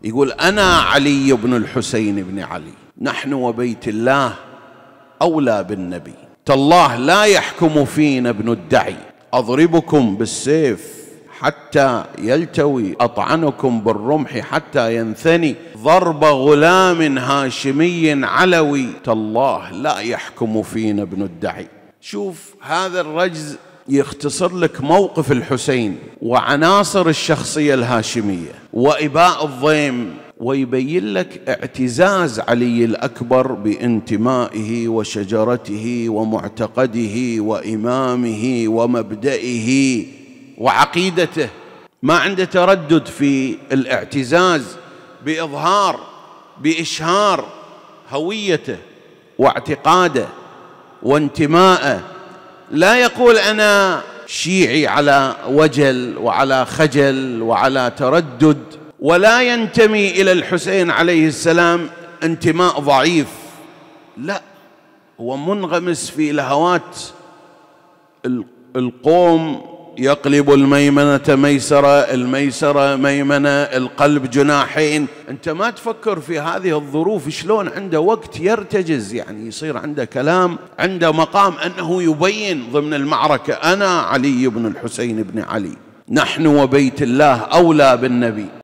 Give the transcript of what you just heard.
يقول أنا علي بن الحسين بن علي، نحن وبيت الله أولى بالنبي، تالله لا يحكم فينا ابن الدعي، أضربكم بالسيف حتى يلتوي، أطعنكم بالرمح حتى ينثني، ضرب غلام هاشمي علوي، تالله لا يحكم فينا ابن الدعي. شوف هذا الرجز يختصر لك موقف الحسين وعناصر الشخصية الهاشمية وإباء الضيم، ويبين لك اعتزاز علي الأكبر بانتمائه وشجرته ومعتقده وإمامه ومبدئه وعقيدته، ما عنده تردد في الاعتزاز بإشهار هويته واعتقاده وانتمائه. لا يقول أنا شيعي على وجل وعلى خجل وعلى تردد، ولا ينتمي إلى الحسين عليه السلام انتماء ضعيف، لا، هو منغمس في لهوات القوم، يقلب الميمنة ميسرة، الميسرة ميمنة، القلب جناحين. أنت ما تفكر في هذه الظروف شلون عنده وقت يرتجز، يعني يصير عنده كلام، عنده مقام أنه يبين ضمن المعركة أنا علي بن الحسين بن علي، نحن وبيت الله أولى بالنبي.